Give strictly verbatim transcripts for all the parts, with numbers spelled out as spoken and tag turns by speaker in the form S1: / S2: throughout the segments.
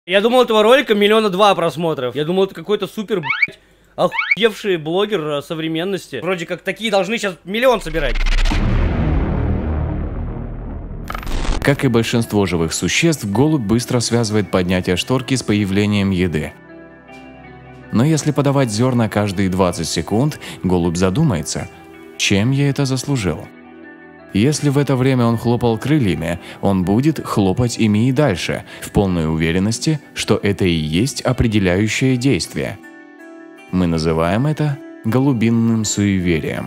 S1: Я думал, этого ролика миллиона два просмотров. Я думал, это какой-то супер, блядь, охуевший блогер современности. Вроде как такие должны сейчас миллион собирать.
S2: Как и большинство живых существ, голубь быстро связывает поднятие шторки с появлением еды. Но если подавать зерна каждые двадцать секунд, голубь задумается, чем я это заслужил. Если в это время он хлопал крыльями, он будет хлопать ими и дальше, в полной уверенности, что это и есть определяющее действие. Мы называем это голубиным суеверием.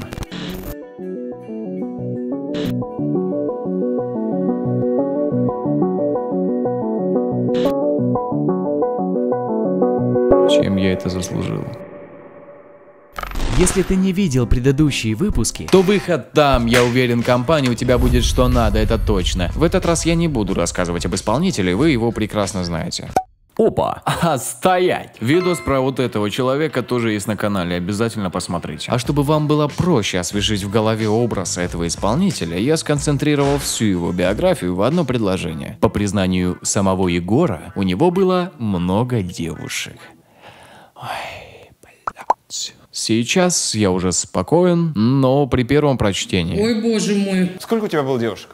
S2: Чем я это заслужил?
S3: Если ты не видел предыдущие выпуски,
S2: то выход там, я уверен, компании у тебя будет что надо, это точно. В этот раз я не буду рассказывать об исполнителе, вы его прекрасно знаете. Опа! А, стоять! Видос про вот этого человека тоже есть на канале, обязательно посмотрите. А чтобы вам было проще освежить в голове образ этого исполнителя, я сконцентрировал всю его биографию в одно предложение. По признанию самого Егора, у него было много девушек. Ой, блядь. Сейчас я уже спокоен, но при первом прочтении...
S4: Ой, боже мой.
S5: Сколько у тебя было девушек?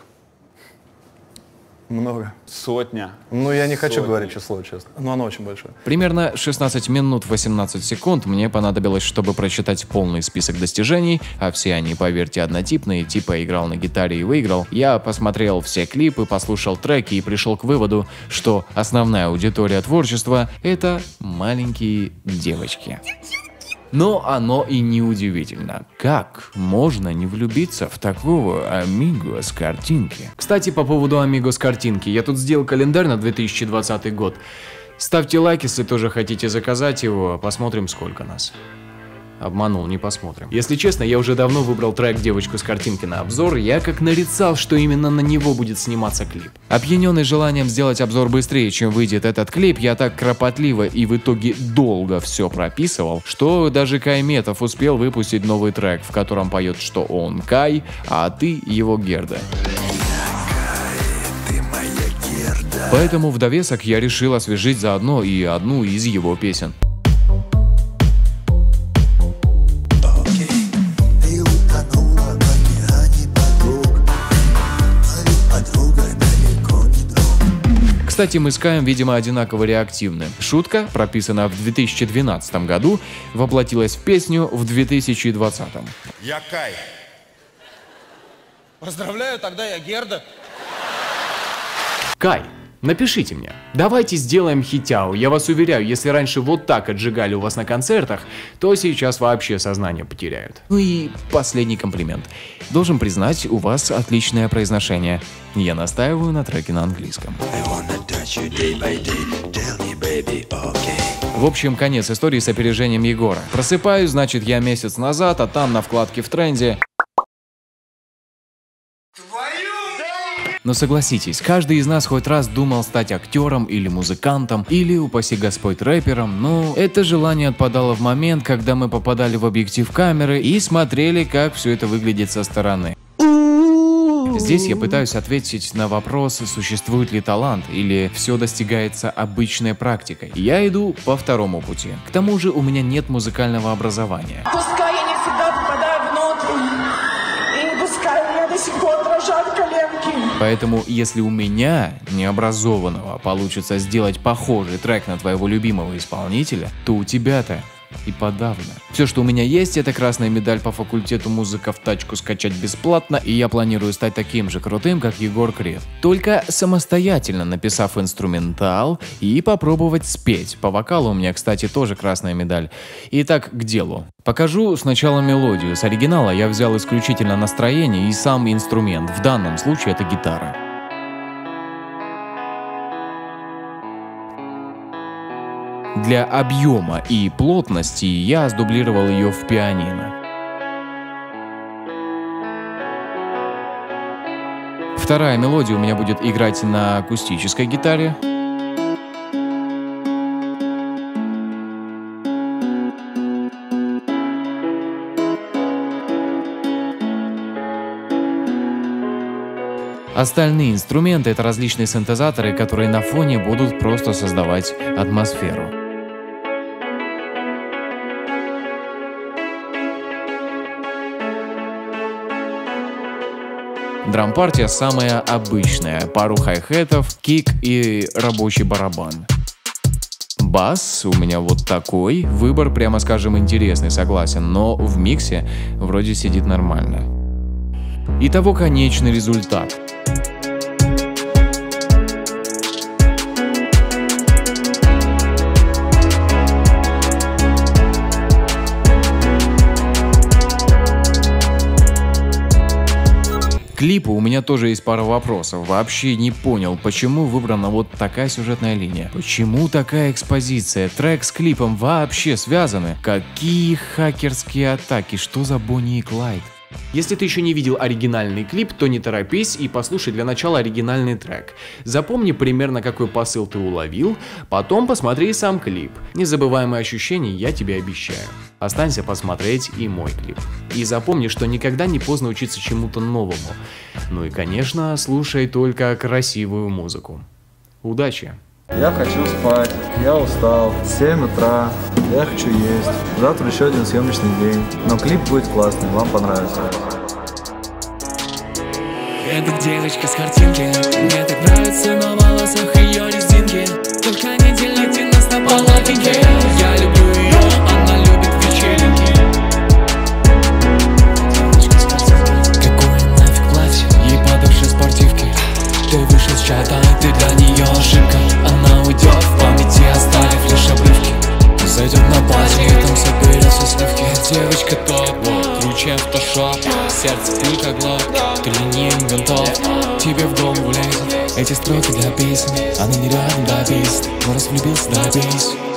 S6: Много.
S5: Сотня.
S6: Ну, я не хочу
S5: Сотня.
S6: говорить число, честно. Но оно очень большое.
S2: Примерно шестнадцать минут восемнадцать секунд мне понадобилось, чтобы прочитать полный список достижений, а все они, поверьте, однотипные, типа играл на гитаре и выиграл. Я посмотрел все клипы, послушал треки и пришел к выводу, что основная аудитория творчества — это маленькие девочки. Но оно и не удивительно. Как можно не влюбиться в такого амиго с картинки? Кстати, по поводу амиго с картинки, я тут сделал календарь на две тысячи двадцатый год. Ставьте лайк, если тоже хотите заказать его, посмотрим, сколько нас. Обманул, не посмотрим. Если честно, я уже давно выбрал трек «Девочку с картинки» на обзор, я как нарицал, что именно на него будет сниматься клип. Опьяненный желанием сделать обзор быстрее, чем выйдет этот клип, я так кропотливо и в итоге долго все прописывал, что даже Кай Метов успел выпустить новый трек, в котором поет, что он Кай, а ты его Герда. Поэтому в довесок я решил освежить заодно и одну из его песен. Кстати, мы с Каем, видимо, одинаково реактивны. Шутка, прописанная в две тысячи двенадцатом году, воплотилась в песню в две тысячи двадцатом.
S7: Я Кай. Поздравляю, тогда я Герда.
S2: Кай, напишите мне. Давайте сделаем хитяу. Я вас уверяю, если раньше вот так отжигали у вас на концертах, то сейчас вообще сознание потеряют. Ну и последний комплимент. Должен признать, у вас отличное произношение. Я настаиваю на треке на английском. В общем, конец истории с опережением Егора. Просыпаюсь, значит, я месяц назад, а там на вкладке в тренде... Но согласитесь, каждый из нас хоть раз думал стать актером или музыкантом, или, упаси Господь, рэпером, но это желание отпадало в момент, когда мы попадали в объектив камеры и смотрели, как все это выглядит со стороны. Здесь я пытаюсь ответить на вопрос, существует ли талант, или все достигается обычной практикой. Я иду по второму пути. К тому же у меня нет музыкального образования.
S8: Пускай я не всегда попадаю внутрь, и не пускай у меня до сих пор дрожат коленки.
S2: Поэтому, если у меня, необразованного, получится сделать похожий трек на твоего любимого исполнителя, то у тебя-то и подавно. Все, что у меня есть, это красная медаль по факультету музыка в тачку скачать бесплатно, и я планирую стать таким же крутым, как Егор Крид. Только самостоятельно написав инструментал и попробовать спеть. По вокалу у меня, кстати, тоже красная медаль. Итак, к делу. Покажу сначала мелодию. С оригинала я взял исключительно настроение и сам инструмент. В данном случае это гитара. Для объема и плотности я сдублировал ее в пианино. Вторая мелодия у меня будет играть на акустической гитаре. Остальные инструменты — это различные синтезаторы, которые на фоне будут просто создавать атмосферу. Драм-партия самая обычная, пару хай-хетов, кик и рабочий барабан. Бас у меня вот такой, выбор, прямо скажем, интересный, согласен, но в миксе вроде сидит нормально. Итого конечный результат. К клипу у меня тоже есть пара вопросов. Вообще не понял, почему выбрана вот такая сюжетная линия. Почему такая экспозиция? Трек с клипом вообще связаны? Какие хакерские атаки? Что за Бонни и Клайд? Если ты еще не видел оригинальный клип, то не торопись и послушай для начала оригинальный трек. Запомни примерно, какой посыл ты уловил, потом посмотри сам клип. Незабываемые ощущения я тебе обещаю. Останься посмотреть и мой клип. И запомни, что никогда не поздно учиться чему-то новому. Ну и, конечно, слушай только красивую музыку. Удачи!
S4: Я хочу спать, я устал, семь утра, я хочу есть. Завтра еще один съемочный день, но клип будет классный, вам понравится.
S5: Это девочка с картинки, мне так нравится на волосах ее резинки. Только не делите нас на половинки. Я люблю ее, она любит вечеринки. Девочка с картинки, какое нафиг платье, ей по душе спортивки. Ты вышел с чата, ты для нее ошибка. Она уйдет в памяти, оставив лишь обрывки. Зайдет на пати, и там соберется сливки. Девочка топ, круче автошоп. Сердце пулька глок, тренинг винтов. Тебе в голову лезет эти строки для песен. Она не рядом, да, песен, но раз влюбился, да, песен.